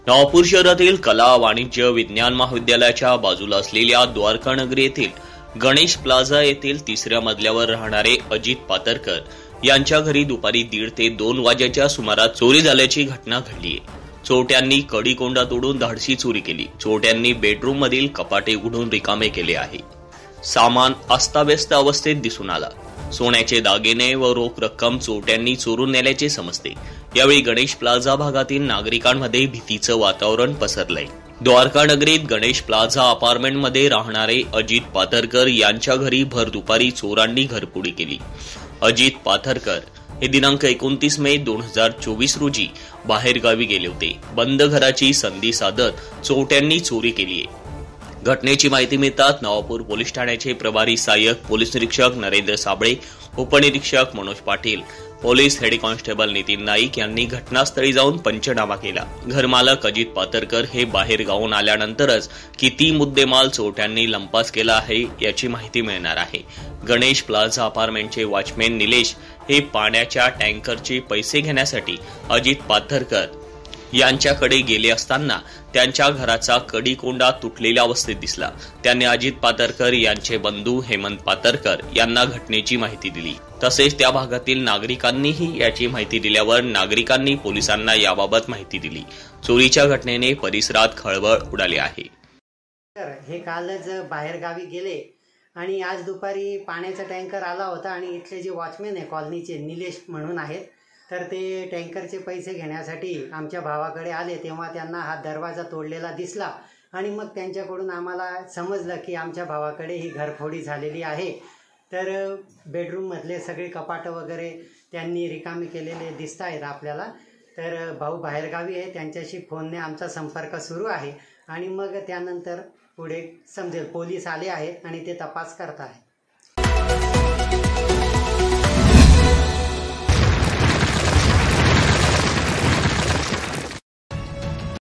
नवापूर शहरातील कला, वाणिज्य, विज्ञान महाविद्यालयाच्या बाजूला असलेल्या द्वारका नगरी येथील गणेश प्लाझा येथील 3ऱ्या मजल्यावर राहणारे अजित पातरकर यांच्या घरी दुपारी 1:30 ते 2 वाजेच्या सुमारास चोरी झाल्याची घटना घडली आहे। चोरट्यांनी कडी कोंडा तोडून धाडसी चोरी केली। चोरट्यांनी बेडरूम मधील कपाटे उघडून रिकामे केले आहे। सामान अस्ताव्यस्त अवस्थेत दिसून आला। सोन्याचे दागिने व रोख रक्कम चोरट्यांनी चोरून नेल्याचे समजते। यावेळी गणेश प्लाझा भागातील नागरिकांमध्ये भीतीचं वातावरण पसरलंय। द्वारका नगरीत गणेश प्लाझा अपार्टमेंटमध्ये राहणारे अजित पाथरकर यांच्या घरी भर दुपारी चोरांनी घरफोडी केली। अजित पाथरकर हे दिनांक 29 मे 2024 रोजी बाहेरगावी गेले होते। बंद घराची संधी साधत चोरट्यांनी चोरी केली आहे। घटनेची माहिती मिळताच नवापूर पोलीस ठाण्याचे प्रभारी सहाय्यक पोलीस निरीक्षक नरेंद्र साबळे, उपनिरीक्षक Manoj Patil, police head constable Nitin Naik यांनी घटनास्थळी जाऊन पंचनामा केला। घरमालक अजित पाथरकर हे बाहेर गावून आल्यानंतरच किती मुद्देमाल चोरट्यांनी लंपास केला आहे याची माहिती मिळणार आहे। गणेश प्लाझा अपार्टमेंटचे वॉचमॅन निलेश हे पाण्याच्या टँकरचे पैसे घेण्यासाठी अजित पाथरकर यांच्याकडे गेले असताना त्यांच्या घराचा कडी कोंडा तुटलेल्या अवस्थेत दिसला। त्यांनी अजित पाथरकर यांचे बंधू हेमंत पाथरकर यांना घटनेची माहिती दिली। तसेच त्या भागातील नागरिकांनीही याची माहिती दिल्यावर नागरिकांनी पोलिसांना याबाबत माहिती दिली। चोरीच्या घटनेने परिसरात खळबळ उडाली आहे। हे कालच बाहेर गावी गेले आणि आज दुपारी पाण्याचा टँकर आला होता आणि इथले जे वॉचमॅन आहे कॉलनीचे निलेश म्हणून आहेत, तर ते टँकरचे पैसे घेण्यासाठी आमच्या भावाकडे आले। तेव्हा त्यांना हा दरवाजा तोडलेला दिसला आणि मग त्यांच्याकडून आम्हाला समजलं की आमच्या भावाकडे ही घरफोडी झालेली आहे। तर बेडरूममधले सगळे कपाटं वगैरे त्यांनी रिकामे केलेले दिसत आहेत आपल्याला। तर भाऊ बाहेरगावी आहे, त्यांच्याशी फोनने आमचा संपर्क सुरू आहे आणि मग त्यानंतर पुढे समजेल। पोलीस आले आहेत आणि ते तपास करत आहेत।